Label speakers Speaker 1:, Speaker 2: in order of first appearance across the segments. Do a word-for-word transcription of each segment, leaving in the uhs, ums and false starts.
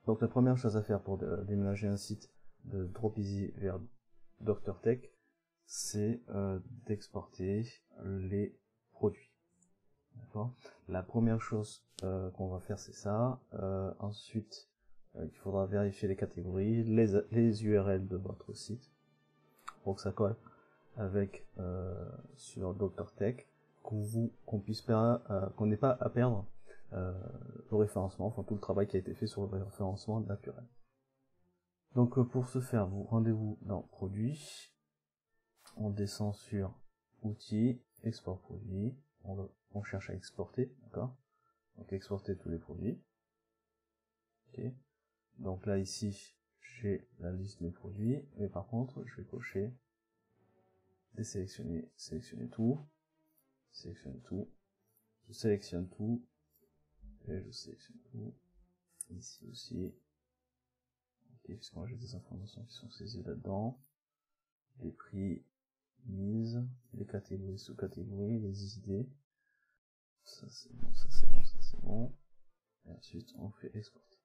Speaker 1: Donc la première chose à faire pour de, déménager un site de Dropeasy vers Doctor Tech, c'est euh, d'exporter les produits. D'accord. La première chose euh, qu'on va faire, c'est ça. Euh, ensuite, euh, il faudra vérifier les catégories, les, les U R L de votre site, pour que ça colle avec euh, sur Doctor Tech, qu'on vous qu'on puisse pas euh, qu'on n'ait pas à perdre euh, le référencement, enfin tout le travail qui a été fait sur le référencement naturel. Donc euh, pour ce faire, vous rendez-vous dans Produits, on descend sur Outils, Export produits, on, va, on cherche à exporter, d'accord. Donc exporter tous les produits. Ok. Donc là ici, j'ai la liste des produits, mais par contre, je vais cocher désélectionner, sélectionner tout, sélectionner tout, je sélectionne tout, et je sélectionne tout, ici aussi, ok, puisque moi j'ai des informations qui sont saisies là-dedans, les prix, mise, les catégories, sous-catégories, les idées, ça c'est bon, ça c'est bon, ça c'est bon, et ensuite on fait exporter.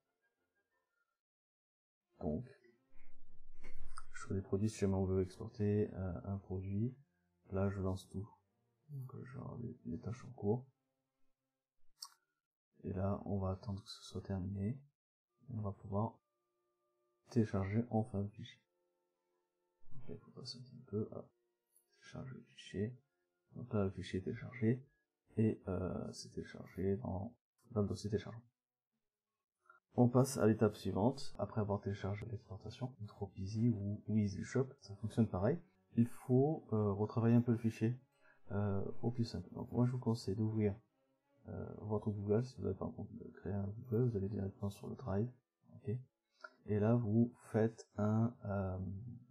Speaker 1: Donc, choix des produits, si jamais on veut exporter euh, un produit, là je lance tout, donc euh, je regarde les, les tâches en cours, et là on va attendre que ce soit terminé, et on va pouvoir télécharger enfin le fichier. Donc là, il faut passer un petit peu à télécharger le fichier. Donc là le fichier est téléchargé, et euh, c'est téléchargé dans, dans le dossier téléchargement. On passe à l'étape suivante, après avoir téléchargé l'exportation, Dropeasy ou, ou EasyShop, ça fonctionne pareil. Il faut euh, retravailler un peu le fichier euh, au plus simple. Donc moi je vous conseille d'ouvrir euh, votre Google, si vous n'avez pas encore créé un Google, vous allez directement sur le Drive, ok. Et là vous faites un euh,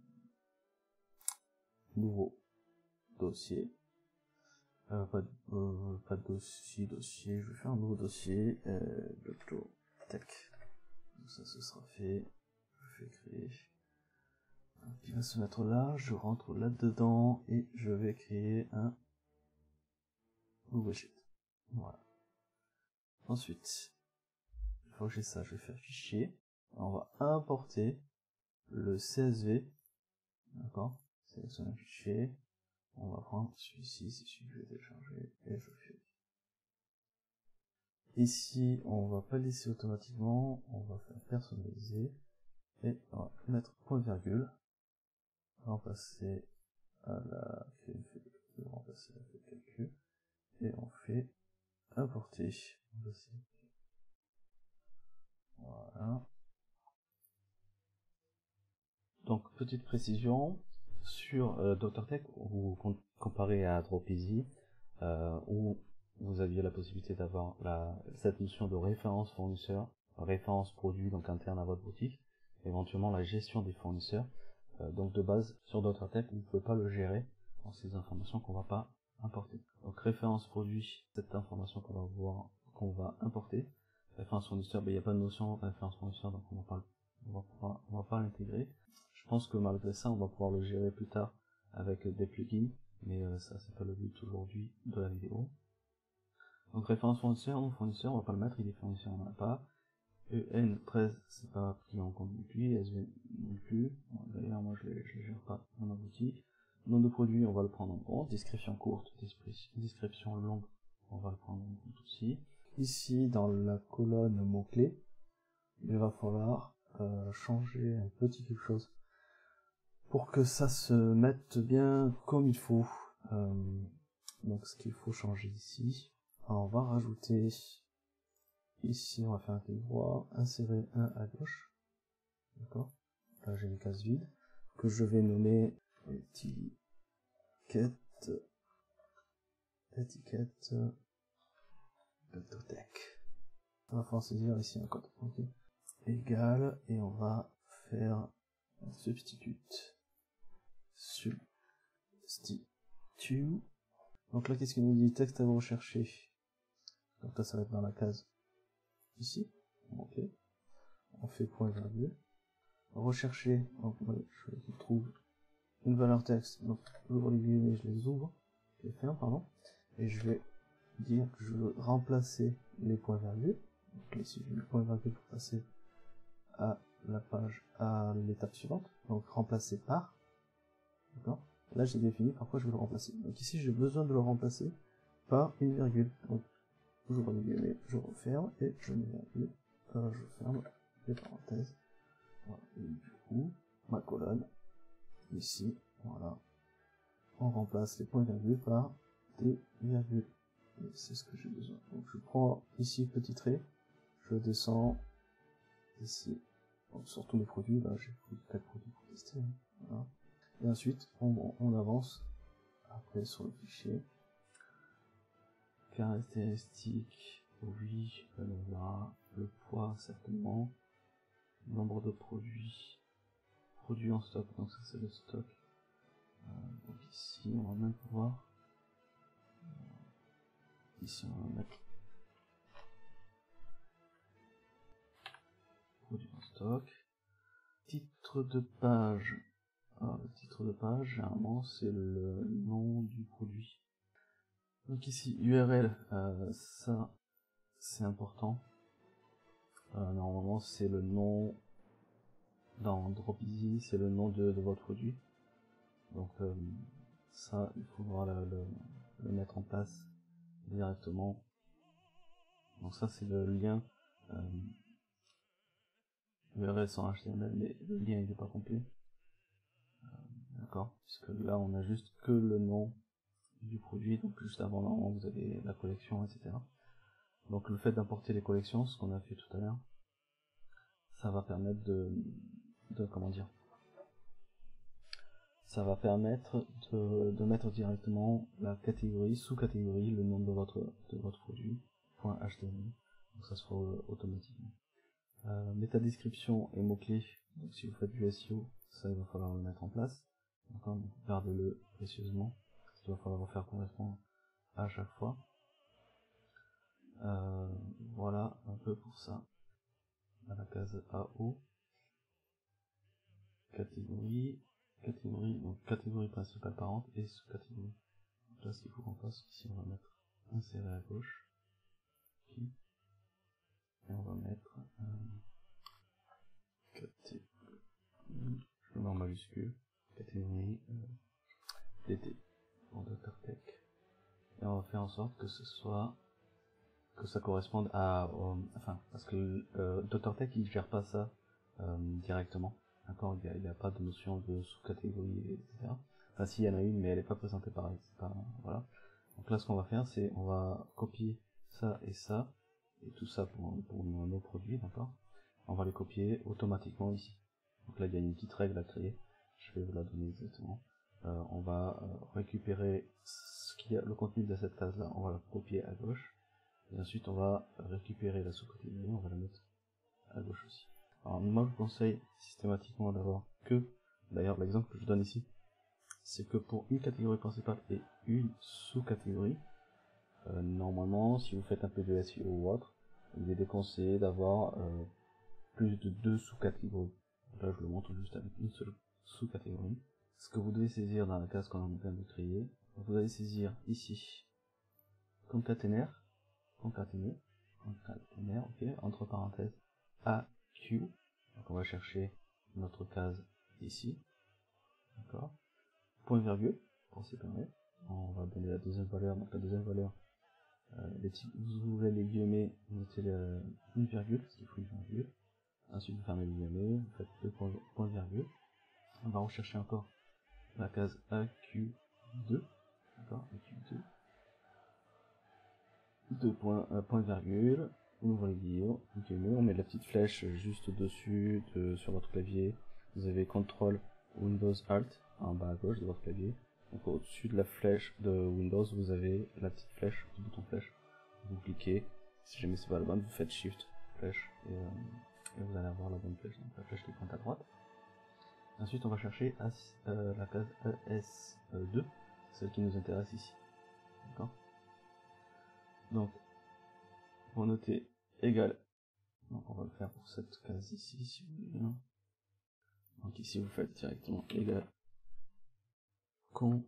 Speaker 1: nouveau dossier, euh, pas, de, euh, pas de dossier, dossier, je vais faire un nouveau dossier, euh, Doctor Tech. Ça, ce sera fait. Je vais créer. Donc, il va se mettre là. Je rentre là-dedans et je vais créer un nouveau sheet. Voilà. Ensuite, une fois que j'ai ça, je vais faire fichier. On va importer le C S V. D'accord. Sélectionner un fichier. On va prendre celui-ci, c'est celui que je vais télécharger et je fais. Ici, on va pas laisser automatiquement. On va faire personnaliser et on va mettre point virgule. Remplacer à la remplacer la feuille de calcul et on fait importer. Voilà. Donc petite précision sur euh, Doctor Tech, vous comparé à Dropeasy, euh, où vous aviez la possibilité d'avoir la cette notion de référence fournisseur, référence produit donc interne à votre boutique, éventuellement la gestion des fournisseurs. Euh, donc de base sur Doctor Tech, vous ne pouvez pas le gérer dans ces informations qu'on va pas importer. Donc référence produit, cette information qu'on va voir, qu'on va importer. Référence fournisseur, ben, il n'y a pas de notion de référence fournisseur, donc on va pas, on va pas, on va pas l'intégrer. Je pense que malgré ça, on va pouvoir le gérer plus tard avec des plugins, mais euh, ça c'est pas le but aujourd'hui de la vidéo. Donc référence fournisseur, non fournisseur, on va pas le mettre, il est fournisseur, on n'en a pas. E N treize, c'est pas pris en compte non plus, S V non plus, bon, d'ailleurs moi je ne les gère pas dans ma boutique. Nom de produit, on va le prendre en compte, description courte, description longue, on va le prendre en compte aussi. Ici, dans la colonne mots-clés, il va falloir euh, changer un petit quelque chose pour que ça se mette bien comme il faut. Euh, donc ce qu'il faut changer ici, on va rajouter ici, on va faire un clic droit, insérer un à gauche, d'accord. Là j'ai une case vide que je vais nommer étiquette étiquette Doctor Tech. On va faire saisir ici un code, ok, égal, et on va faire un substitute substitute. Donc là, qu'est-ce qu'il nous dit? Texte à rechercher. Donc là, ça va être dans la case ici. Ok. On fait point virgule. Rechercher. Donc je trouve une valeur texte. Donc j'ouvre les guillemets, je les ouvre. Je les ferme, pardon. Et je vais dire que je veux remplacer les points virgules. Donc ici, je mets le point virgule pour passer à la page, à l'étape suivante, donc remplacer par, d'accord. Là j'ai défini par quoi je veux le remplacer. Donc ici j'ai besoin de le remplacer par une virgule. Donc j'ouvre les guillemets, je referme et je mets virgule, euh, je ferme les parenthèses. Voilà. Et du coup, ma colonne, ici, voilà, on remplace les points virgules par des virgules. Et c'est ce que j'ai besoin. Donc je prends ici petit trait, je descends ici. Donc, sur tous les produits, là j'ai pris quatre produits pour tester. Voilà. Et ensuite, on, on avance après sur le fichier. Caractéristiques, oui, on verra. Le poids, certainement. Nombre de produits. Produits en stock, donc ça c'est le stock. Euh, donc ici, on va même pouvoir. Euh, ici, on va mettre produits en stock. Titre de page. Alors, le titre de page, généralement, c'est le nom du produit. Donc ici, U R L, euh, ça, c'est important. Euh, normalement, c'est le nom, dans Dropeasy, c'est le nom de, de votre produit. Donc euh, ça, il faudra le, le, le mettre en place directement. Donc ça, c'est le lien euh, U R L sans H T M L, mais le lien il n'est pas complet. Euh, D'accord, puisque là, on a juste que le nom du produit, donc juste avant, normalement, vous avez la collection, et cetera. Donc le fait d'importer les collections, ce qu'on a fait tout à l'heure, ça va permettre de, de comment dire, ça va permettre de, de mettre directement la catégorie, sous-catégorie, le nom de votre de votre produit, .html, donc ça se fera automatiquement. Euh, métadescription et mots-clés, donc si vous faites du S E O, ça il va falloir le mettre en place. D'accord, donc gardez-le précieusement, il va falloir refaire correspondre à chaque fois. Euh, voilà un peu pour ça. À la case A O, catégorie, catégorie, donc catégorie principale parente et sous-catégorie. Donc là, ce qu'il faut qu'on fasse, ici on va mettre insérer à gauche, puis, et on va mettre euh, catégorie, je le mets en majuscule, catégorie euh, D T pour DoctorTech, et on va faire en sorte que ce soit que ça corresponde à, euh, enfin, parce que euh, DoctorTech il gère pas ça euh, directement. D'accord, il n'y a, a pas de notion de sous-catégorie, et cetera. Enfin, si, il y en a une, mais elle n'est pas présentée pareil. Pas, voilà. Donc là, ce qu'on va faire, c'est on va copier ça et ça, et tout ça pour, pour nos, nos produits, d'accord. On va les copier automatiquement ici. Donc là, il y a une petite règle à créer. Je vais vous la donner exactement. Euh, on va euh, récupérer ce qui a, le contenu de cette case-là, on va la copier à gauche. Et ensuite, on va récupérer la sous-catégorie, on va la mettre à gauche aussi. Alors moi je vous conseille systématiquement d'avoir que, d'ailleurs l'exemple que je donne ici, c'est que pour une catégorie principale et une sous-catégorie, euh, normalement si vous faites un peu de S E O ou autre, il est déconseillé d'avoir euh, plus de deux sous-catégories. Là je le montre juste avec une seule sous-catégorie. Ce que vous devez saisir dans la case qu'on vient de créer, vous allez saisir ici concaténaire, concaténer, concaténaire, ok, entre parenthèses, A Q. Donc on va chercher notre case ici, d'accord, point virgule, pour séparer, on va donner la deuxième valeur, donc la deuxième valeur, euh, les types, vous ouvrez les guillemets, vous mettez le, une virgule, parce qu'il faut une virgule, ensuite vous fermez les guillemets, vous faites deux points, point virgule, on va rechercher encore la case A Q deux, d'accord, A Q deux, deux points, euh, point virgule, on ouvre les guillemets, on met la petite flèche juste au-dessus de, sur votre clavier. Vous avez contrôle Windows Alt en bas à gauche de votre clavier. Donc au-dessus de la flèche de Windows, vous avez la petite flèche, le bouton flèche. Vous cliquez, si jamais c'est pas la bonne, vous faites Shift, flèche, et, euh, et vous allez avoir la bonne flèche, donc la flèche qui pointe à droite. Ensuite on va chercher à, euh, la case E S deux, celle qui nous intéresse ici. D'accord. Donc pour noter égal, donc on va le faire pour cette case ici si vous voulez bien. Donc ici vous faites directement égal concat,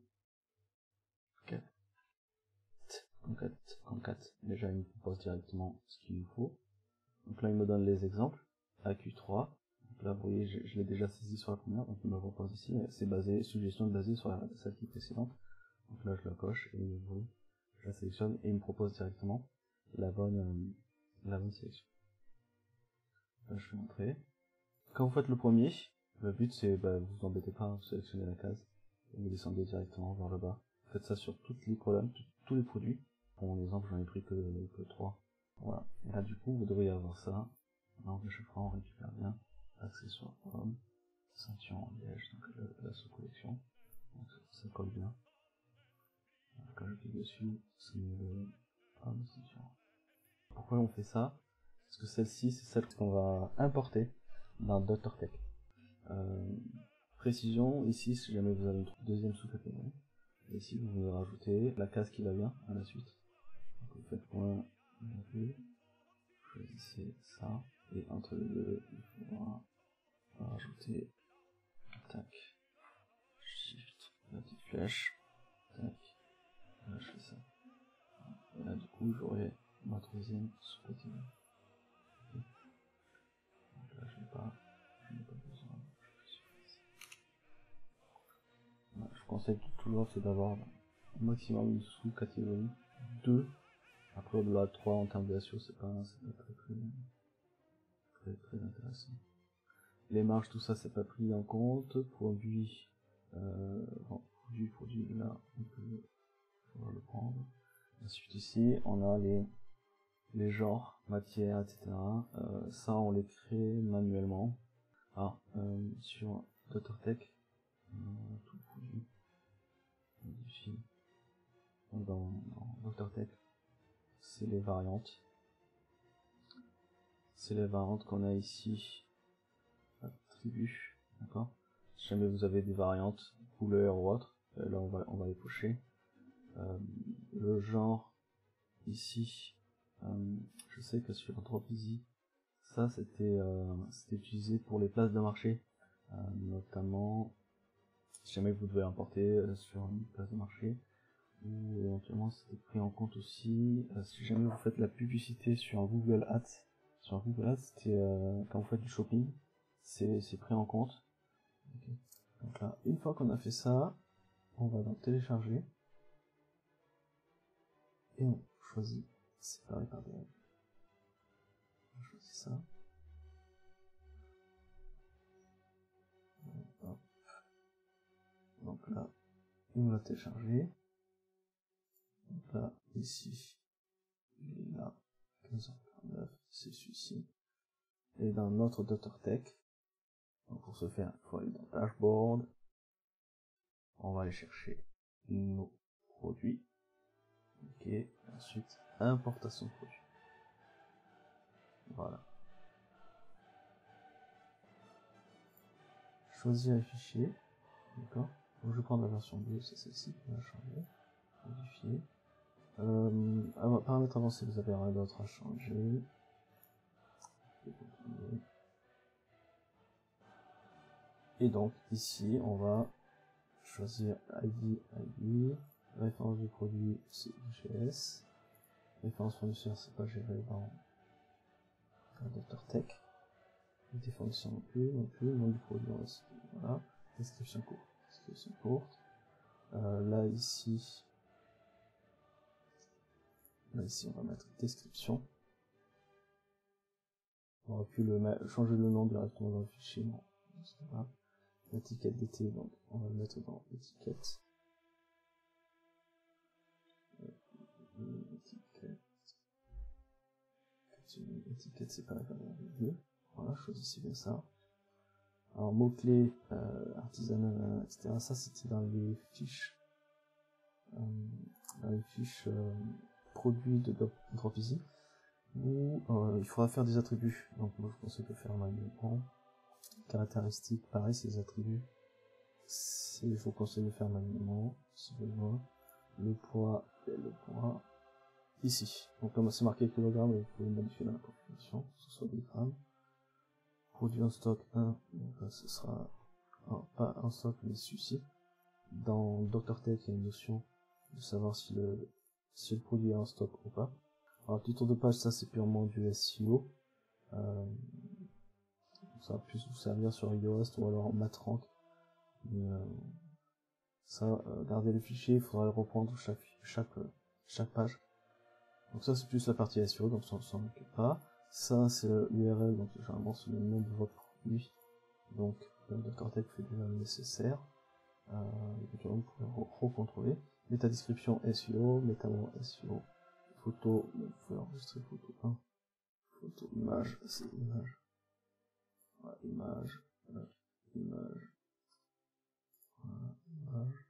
Speaker 1: concat, concat, déjà il me propose directement ce qu'il nous faut. Donc là il me donne les exemples, A Q trois, là, vous voyez, je, je l'ai déjà saisi sur la première, donc il me propose ici, c'est basé, suggestion basée sur la, celle qui est précédente. Donc là, je la coche, et vous voyez, je la sélectionne, et il me propose directement la bonne, euh, la bonne sélection. Là, je vais montrer. Quand vous faites le premier, le but c'est, bah, vous vous embêtez pas, vous sélectionnez la case, et vous descendez directement vers le bas. Faites ça sur toutes les colonnes, tous les produits. Pour mon exemple, j'en ai pris que, que trois. Voilà. Et là, du coup, vous devriez avoir ça. Donc, à chaque fois, on récupère bien. Accessoires hommes, ceinture en liège, donc la, la sous-collection. Donc, ça, ça colle bien. Quand je clique dessus, c'est le homme, ceinture. Pourquoi on fait ça? Parce que celle-ci, c'est celle qu'on va importer dans DoctorTech. Euh, précision, ici, si jamais vous avez une deuxième sous-catégorie, et ici, vous venez rajouter la case qui va bien à la suite. Donc, vous faites point, virgule, choisissez ça, et entre les deux, il faudra rajouter, tac, shift, la petite flèche, tac, là je fais ça. Et là, du coup, j'aurai ma troisième sous-catégorie. Okay. Donc là, je n'ai pas, je n'ai pas besoin. Voilà, je conseille toujours, c'est d'avoir au maximum une sous-catégorie deux. Après, au-delà de trois en termes de ratio, c'est pas, pas très, très, très, très intéressant. Les marges, tout ça, c'est pas pris en compte. Produit, euh, bon, produit, produit, là, on peut pouvoir le prendre. Ensuite, ici, on a les, les genres, matières, et cetera. Euh, ça, on les crée manuellement. Ah, euh, sur DoctorTech, euh, tout produit, modifié. Dans, dans DoctorTech, c'est les variantes. C'est les variantes qu'on a ici. Attributs, d'accord. Si jamais vous avez des variantes, couleurs ou autres, euh, là on va, on va les cocher. Euh, le genre, ici, euh, je sais que sur DropEasy, ça c'était euh, c'était utilisé pour les places de marché, euh, notamment si jamais vous devez importer euh, sur une place de marché, ou éventuellement c'était pris en compte aussi euh, si jamais vous faites la publicité sur Google Ads. Sur Google Ads, c'était euh, quand vous faites du shopping, c'est pris en compte. Okay. Donc là, une fois qu'on a fait ça, on va dans télécharger et on choisit séparer par des règles. On choisit ça. Hop. Donc là, il nous l'a téléchargé. Donc là, ici, il est là, quinze heures quarante-neuf, c'est celui-ci. Et dans notre DoctorTech, donc pour ce faire, il faut aller dans Dashboard. On va aller chercher nos produits. Ok, ensuite, importation de produits. Voilà. Choisir les fichiers. D'accord. Donc je vais prendre la version deux, c'est celle-ci qui va changer. Modifier. Euh, paramètres avancés, vous avez rien d'autre à changer. Et donc ici, on va choisir I D, I D. Référence du produit, c'est U G S. Référence fournisseur, c'est pas géré dans DoctorTech. Des fournisseurs non plus, non plus. Nom du produit, on reste, voilà. Description courte. Description courte. Euh, là, ici, là, ici, on va mettre description. On aurait pu le mettre, changer le nom directement dans le fichier, non. L'étiquette d'été, donc, on va le mettre dans étiquette. L'étiquette. L'étiquette, c'est pas la deux. Voilà, choisissez bien ça. Alors, mots-clés, euh, artisanat, et cetera. Ça, c'était dans les fiches, euh, dans les fiches, euh, produits de DropEasy, où euh, il faudra faire des attributs. Donc, moi, je conseille de faire manuellement. Caractéristiques, pareil, ces attributs. Il faut conseiller de faire manuellement, si besoin. Le poids et le poids. Ici. Donc, là, c'est marqué kilogramme, vous pouvez modifier dans la configuration, que ce soit des grammes. Produit en stock un, donc là, ce sera un, pas un stock, mais celui-ci. Dans DoctorTech, il y a une notion de savoir si le, si le produit est en stock ou pas. Alors, titre de page, ça c'est purement du S E O. Euh, ça va plus vous servir sur Yoast ou alors Matrank. Mais euh, ça, euh, garder les fichiers, il faudra le reprendre chaque, chaque, chaque page. Donc ça c'est plus la partie S E O, donc ça on s'en occupe pas. Ça c'est l'U R L, donc généralement c'est le nom de votre produit. Donc le DoctorTech fait déjà le nécessaire. Euh, vous pouvez recontrôler. Méta description S E O, métamon S E O, photo, vous pouvez enregistrer photo un, photo, image, c'est image, voilà, image, voilà, image, voilà, image,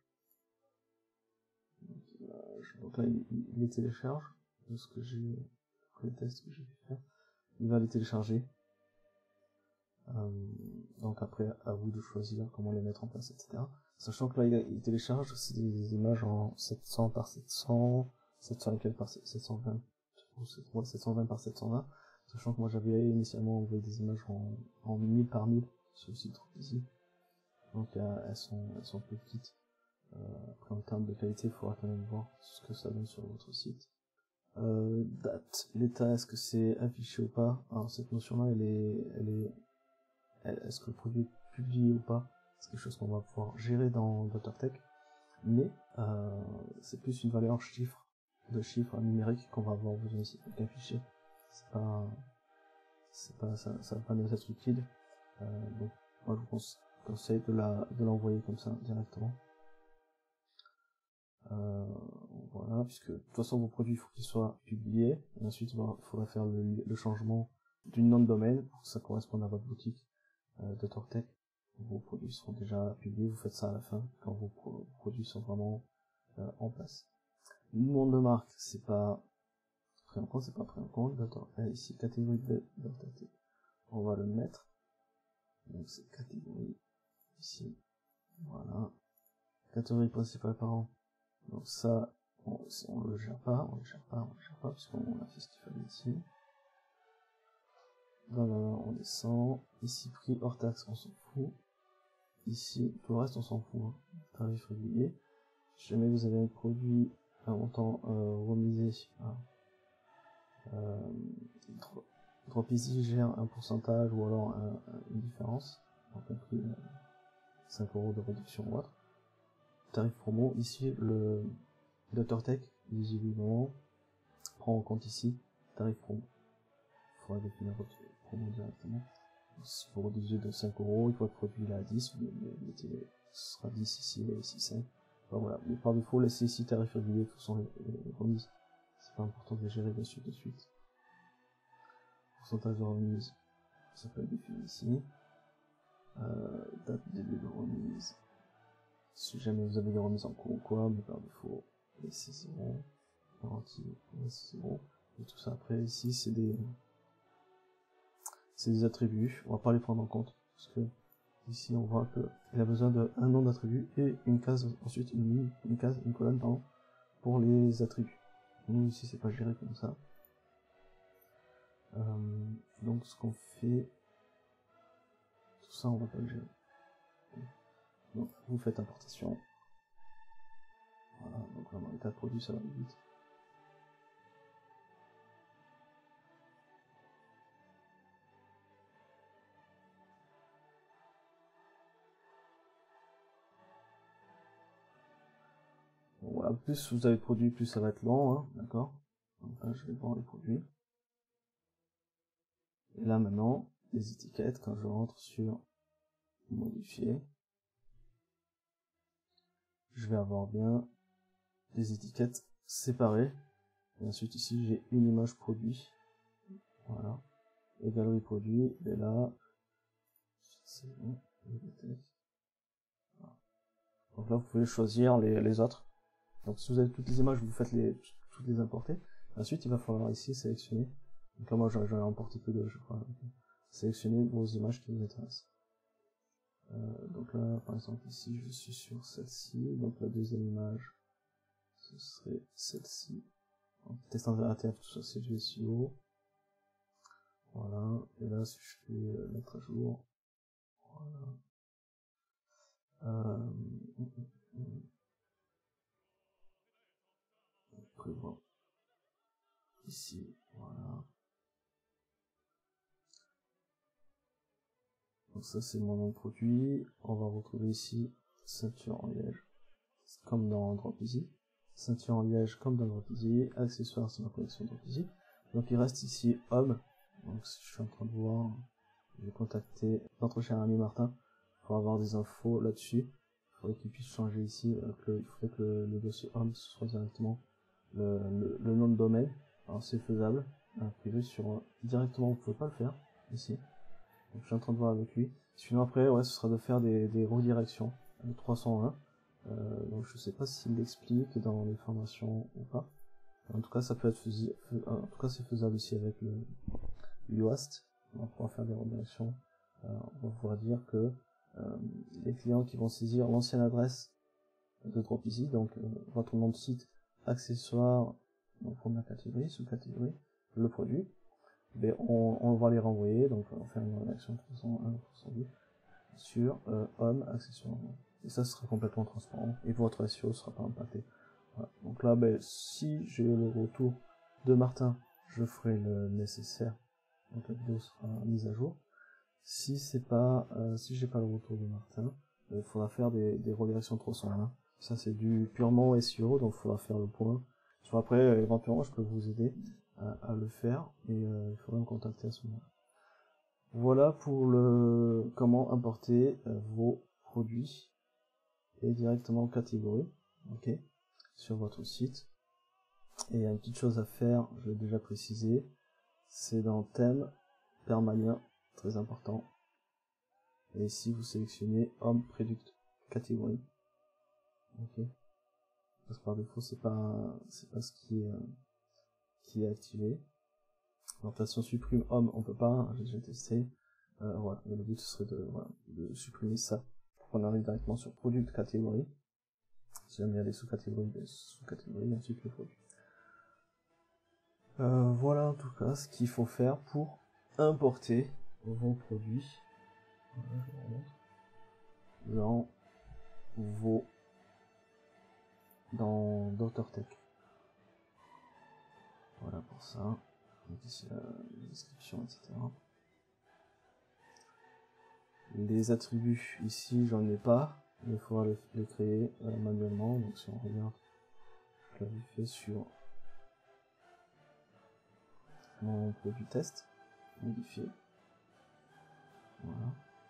Speaker 1: donc, image. Donc là il, il les télécharge, de ce que j'ai, les tests que j'ai pu faire, il va les télécharger. Euh, donc après à vous de choisir comment les mettre en place, et cetera. Sachant que là il, il télécharge, c'est des images en sept cents par sept cents, sept cents et quelques par sept cent vingt, ouais, sept cent vingt par sept cent vingt. Sachant que moi j'avais initialement envoyé des images en, en mille par mille sur le site ici. Donc euh, elles sont elles sont plus petites. Euh, après en termes de qualité, il faudra quand même voir ce que ça donne sur votre site. Euh, date, l'état, est-ce que c'est affiché ou pas? Alors cette notion là elle est elle est est-ce que le produit est publié ou pas? C'est quelque chose qu'on va pouvoir gérer dans DoctorTech, mais euh, c'est plus une valeur chiffre, de chiffre numérique qu'on va avoir besoin ici, avec un fichier. C'est pas, c'est pas, ça, ça va pas nous être utile. Euh, donc, moi je vous conseille de la, de l'envoyer comme ça directement. Euh, voilà, puisque de toute façon vos produits il faut qu'ils soient publiés, et ensuite il faudra faire le, le changement d'une nom de domaine pour que ça corresponde à votre boutique. Euh, DoctorTech, vos produits seront déjà publiés, vous faites ça à la fin, quand vos pro produits sont vraiment euh, en place. Le nom de marque, c'est pas pris en compte, c'est pas pris en compte. Euh, ici, catégorie de DoctorTech, on va le mettre. Donc c'est catégorie, ici, voilà. Catégorie principale parent, donc ça, on, on le gère pas, on le gère pas, on le gère pas, puisqu'on a fait ce qu'il fallait ici. Voilà, on descend. Ici, prix hors taxe, on s'en fout. Ici, tout le reste, on s'en fout. Hein. Tarif régulier. Si jamais vous avez un produit à montant euh, remisé, hein, euh, Dropeasy gère un pourcentage ou alors un, un, une différence, en compris euh, cinq euros de réduction ou autre. Tarif promo, ici, le DoctorTech, visiblement, prend en compte ici tarif promo. Il faudra définir votre promo directement. Si vous réduisez de cinq euros, il faut que le produit là à dix, vous mettez, ce sera dix ici et ici cinq. Enfin, voilà. Mais par défaut, laissez ici tarif régulier, de toute façon, les, les remises. C'est pas important de les gérer de suite de suite. Pourcentage de remise, ça peut être défini ici. Euh, date de début de remise. Si jamais vous avez des remises en cours ou quoi, mais par défaut, laissez zéro. Garantie, laissez zéro. Et tout ça après, ici, c'est des, c'est des attributs. On va pas les prendre en compte, parce que ici, on voit qu'il a besoin d'un nom d'attribut et une case, ensuite une ligne, une case, une colonne, pardon, pour les attributs. Nous, ici, c'est pas géré comme ça. Euh, donc, ce qu'on fait, tout ça, on va pas le gérer. Donc, vous faites importation. Voilà, donc vraiment, l'état de produit, ça va vite. Bon, voilà, plus vous avez de produits, plus ça va être lent, hein, d'accord? Donc là, je vais voir les produits. Et là, maintenant, les étiquettes, quand je rentre sur modifier, je vais avoir bien les étiquettes séparées. Et ensuite, ici, j'ai une image produit. Voilà. Et galerie produit, et là, c'est bon. Voilà. Donc là, vous pouvez choisir les, les autres. Donc si vous avez toutes les images, vous faites les, toutes les importer. Ensuite, il va falloir ici sélectionner. Donc là, moi, j'en ai importé que deux, je crois. Donc, sélectionner vos images qui vous intéressent. Euh, donc là, par exemple, ici, je suis sur celle-ci. Donc la deuxième image, ce serait celle-ci. Test interactif, tout ça, c'est du S E O. Voilà. Et là, si je fais euh, mettre à jour, voilà. Euh, prévoir ici, voilà. Donc ça c'est mon nom de produit. On va retrouver ici ceinture en liège, comme dans DropEasy. Ceinture en liège comme dans DropEasy. Accessoires sur la collection DropEasy. Donc il reste ici homme. Donc je suis en train de voir. Je vais contacter notre cher ami Martin pour avoir des infos là-dessus. Il faudrait qu'il puisse changer ici. Euh, que, il faudrait que le, le dossier homme soit directement le, le, le nom de domaine. Alors c'est faisable. Un privé sur directement, vous pouvez pas le faire ici. Donc je suis en train de voir avec lui. Sinon après, ouais, ce sera de faire des, des redirections de trois cent un. Euh, donc je sais pas s'il l'explique dans les formations ou pas. En tout cas, ça peut être faisable. En tout cas, c'est faisable ici avec le Yoast. On va pouvoir faire des redirections. Euh, on va pouvoir dire que euh, les clients qui vont saisir l'ancienne adresse de DropEasy, donc euh, votre nom de site, accessoires, donc première catégorie, sous-catégorie, le produit, mais on, on va les renvoyer, donc on va faire une rédaction trois cent un, trois cent deux sur euh, homme, accessoires, et ça sera complètement transparent, et votre S E O ne sera pas impacté. Voilà. Donc là, ben, si j'ai le retour de Martin, je ferai le nécessaire, donc la vidéo sera mise à jour. Si c'est pas, euh, si j'ai pas le retour de Martin, il euh, faudra faire des, des redirections trois cent un. Ça c'est du purement S E O, donc il faudra faire le point. Soit après, euh, éventuellement, je peux vous aider à, à le faire, et euh, il faudra me contacter à ce moment-là. Voilà pour le comment importer euh, vos produits et directement en catégorie, ok, sur votre site. Et il y a une petite chose à faire, je l'ai déjà précisé, c'est dans thème permanent, très important. Et ici vous sélectionnez Home Product Catégorie, ok. Parce que par défaut c'est pas c'est pas ce qui est euh, qui est activé. Donc là si on supprime Home on peut pas, hein, j'ai déjà testé. Euh, voilà, et le but ce serait de, voilà, de supprimer ça pour qu'on arrive directement sur Product Catégorie. Si jamais il y a des sous-catégories, des sous-catégories, ensuite le produit. Euh, voilà en tout cas ce qu'il faut faire pour importer vos produits. Voilà, je vous remontre. Dans vos dans DoctorTech. Voilà pour ça. Donc ici la description, et cetera. Les attributs ici j'en ai pas, mais il faudra les, les créer euh, manuellement. Donc si on regarde, je l'avais fait sur mon produit test, modifié. Voilà.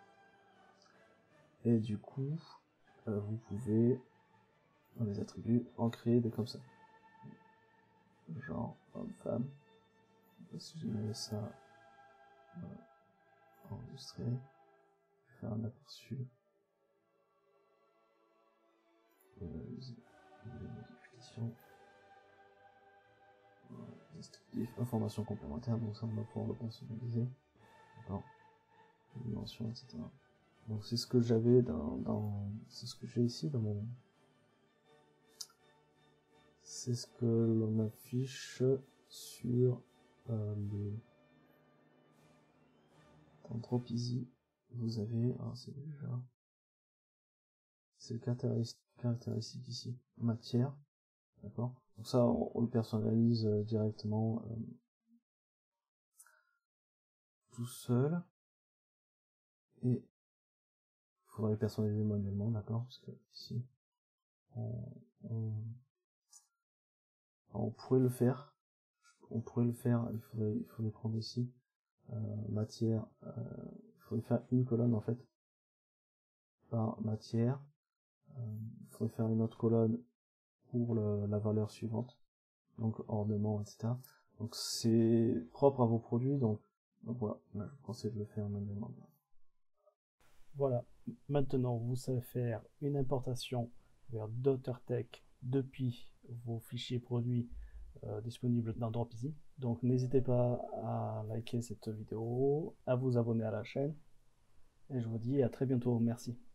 Speaker 1: Et du coup, euh, vous pouvez dans les attributs en créer des comme ça. Genre homme, femme. Si je mets ça voilà, enregistré, je vais faire un aperçu. Euh, les modifications. Voilà, descriptif, informations complémentaires, donc ça on va pouvoir le personnaliser. D'accord. Dimension, et cetera. Donc c'est ce que j'avais dans, dans c'est ce que j'ai ici dans mon c'est ce que l'on affiche sur euh, le dans DropEasy. Vous avez, alors c'est déjà c'est le caractéristique, caractéristique ici, matière, d'accord. Donc ça on, on le personnalise euh, directement euh, tout seul, et il faudrait le personnaliser manuellement, d'accord, parce que ici on, on, on pourrait le faire, on pourrait le faire, il faudrait, il faudrait prendre ici euh, matière, euh, il faudrait faire une colonne en fait par matière, euh, il faudrait faire une autre colonne pour le, la valeur suivante, donc ornement, et cetera. Donc c'est propre à vos produits, donc, donc voilà, là, je vous conseille de le faire manuellement.
Speaker 2: Voilà, maintenant vous savez faire une importation vers DoctorTech depuis vos fichiers produits euh, disponibles dans DropEasy. Donc n'hésitez pas à liker cette vidéo, à vous abonner à la chaîne, et je vous dis à très bientôt. Merci.